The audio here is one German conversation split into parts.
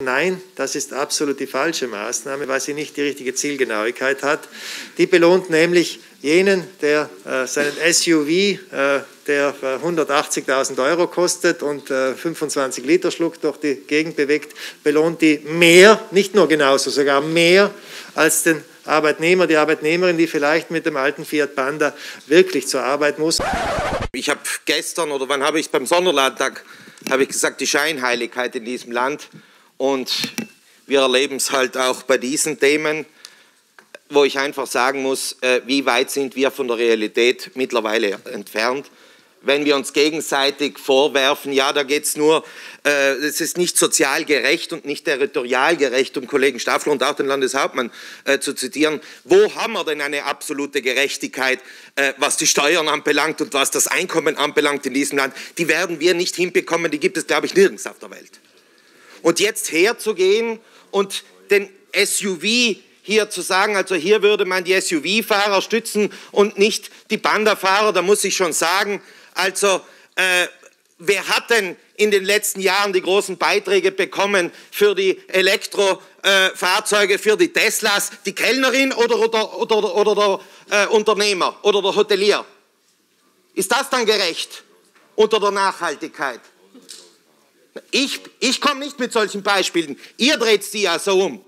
nein, das ist absolut die falsche Maßnahme, weil sie nicht die richtige Zielgenauigkeit hat. Die belohnt nämlich jenen, der seinen SUV, der 180.000 € kostet und 25 Liter Schluck durch die Gegend bewegt, belohnt die mehr, nicht nur genauso, sogar mehr als den Arbeitnehmer, die Arbeitnehmerin, die vielleicht mit dem alten Fiat Panda wirklich zur Arbeit muss. Ich habe gestern, oder wann habe ich es beim Sonderlandtag, habe ich gesagt, die Scheinheiligkeit in diesem Land, und wir erleben es halt auch bei diesen Themen, wo ich einfach sagen muss, wie weit sind wir von der Realität mittlerweile entfernt. Wenn wir uns gegenseitig vorwerfen, ja, da geht es nur, es ist nicht sozial gerecht und nicht territorial gerecht, um Kollegen Staffler und auch den Landeshauptmann zu zitieren. Wo haben wir denn eine absolute Gerechtigkeit, was die Steuern anbelangt und was das Einkommen anbelangt in diesem Land? Die werden wir nicht hinbekommen, die gibt es, glaube ich, nirgends auf der Welt. Und jetzt herzugehen und den SUV hier zu sagen, also hier würde man die SUV-Fahrer stützen und nicht die Panda-Fahrer, da muss ich schon sagen, also wer hat denn in den letzten Jahren die großen Beiträge bekommen für die Elektrofahrzeuge, für die Teslas? Die Kellnerin oder der Unternehmer oder der Hotelier? Ist das dann gerecht unter der Nachhaltigkeit? Ich komme nicht mit solchen Beispielen. Ihr dreht sie ja so um.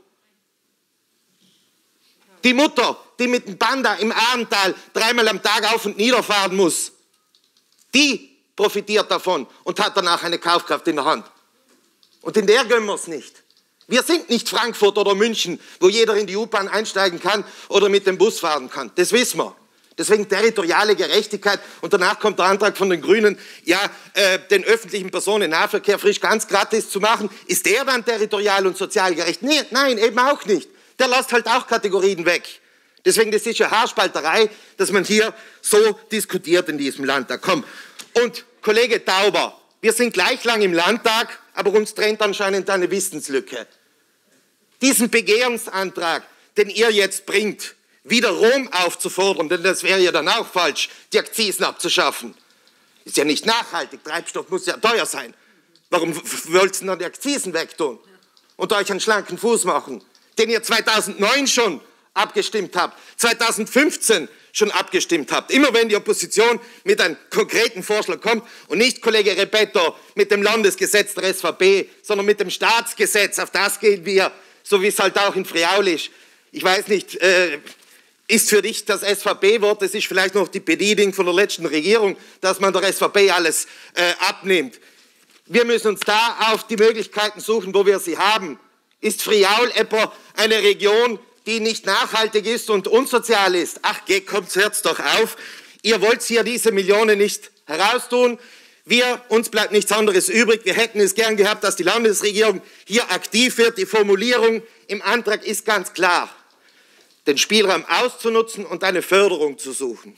Die Mutter, die mit dem Panda im Ahrental 3-mal am Tag auf und niederfahren muss, die profitiert davon und hat danach eine Kaufkraft in der Hand. Und in der gönnen wir es nicht. Wir sind nicht Frankfurt oder München, wo jeder in die U-Bahn einsteigen kann oder mit dem Bus fahren kann. Das wissen wir. Deswegen territoriale Gerechtigkeit. Und danach kommt der Antrag von den Grünen, ja, den öffentlichen Personennahverkehr frisch ganz gratis zu machen. Ist der dann territorial und sozial gerecht? Nee, nein, eben auch nicht. Der lässt halt auch Kategorien weg. Deswegen, das ist ja Haarspalterei, dass man hier so diskutiert in diesem Landtag. Komm. Und Kollege Tauber, wir sind gleich lang im Landtag, aber uns trennt anscheinend eine Wissenslücke. Diesen Begehrensantrag, den ihr jetzt bringt, wieder Rom aufzufordern, denn das wäre ja dann auch falsch, die Akzisen abzuschaffen. Ist ja nicht nachhaltig, Treibstoff muss ja teuer sein. Warum wollt ihr dann die Akzisen wegtun und euch einen schlanken Fuß machen, den ihr 2009 schon abgestimmt habt, 2015 schon abgestimmt habt. Immer wenn die Opposition mit einem konkreten Vorschlag kommt und nicht, Kollege Repetto, mit dem Landesgesetz der SVP, sondern mit dem Staatsgesetz, auf das gehen wir, so wie es halt auch in Friaul ist. Ich weiß nicht, ist für dich das SVP-Wort, das ist vielleicht noch die Bedienung von der letzten Regierung, dass man der SVP alles abnimmt. Wir müssen uns da auf die Möglichkeiten suchen, wo wir sie haben. Ist Friaul etwa eine Region, die nicht nachhaltig ist und unsozial ist? Ach, kommt, hört's doch auf. Ihr wollt hier diese Millionen nicht heraustun. Uns bleibt nichts anderes übrig. Wir hätten es gern gehabt, dass die Landesregierung hier aktiv wird. Die Formulierung im Antrag ist ganz klar. Den Spielraum auszunutzen und eine Förderung zu suchen.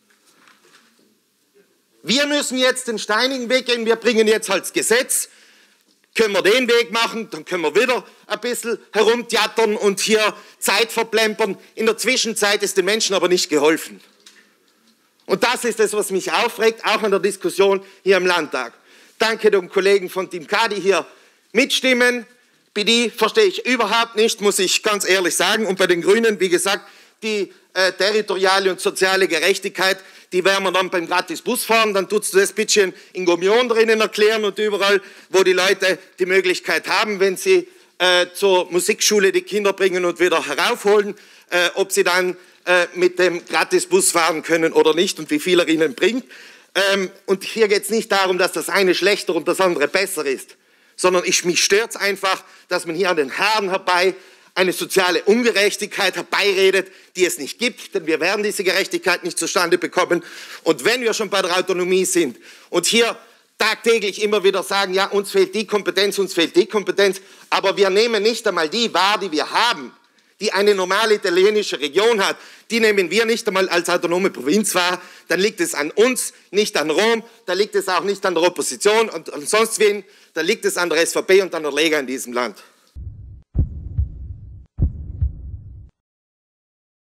Wir müssen jetzt den steinigen Weg gehen. Wir bringen jetzt als Gesetz. Können wir den Weg machen, dann können wir wieder ein bisschen herumtheatern und hier Zeit verplempern. In der Zwischenzeit ist den Menschen aber nicht geholfen. Und das ist es, was mich aufregt, auch an der Diskussion hier im Landtag. Danke den Kollegen von Team K, die hier mitstimmen. Bei die verstehe ich überhaupt nicht, muss ich ganz ehrlich sagen. Und bei den Grünen, wie gesagt, die territoriale und soziale Gerechtigkeit, die werden wir dann beim Gratis-Busfahren, dann tut's das bisschen in Gomion drinnen erklären und überall, wo die Leute die Möglichkeit haben, wenn sie zur Musikschule die Kinder bringen und wieder heraufholen, ob sie dann mit dem Gratis-Bus fahren können oder nicht und wie viel er ihnen bringt. Und hier geht es nicht darum, dass das eine schlechter und das andere besser ist, sondern mich stört es einfach, dass man hier an den Haaren herbei eine soziale Ungerechtigkeit herbeiredet, die es nicht gibt, denn wir werden diese Gerechtigkeit nicht zustande bekommen. Und wenn wir schon bei der Autonomie sind und hier tagtäglich immer wieder sagen, ja, uns fehlt die Kompetenz, aber wir nehmen nicht einmal die wahr, die wir haben, die eine normale italienische Region hat, die nehmen wir nicht einmal als autonome Provinz wahr, dann liegt es an uns, nicht an Rom, da liegt es auch nicht an der Opposition und an sonst wen, da liegt es an der SVP und an der Lega in diesem Land.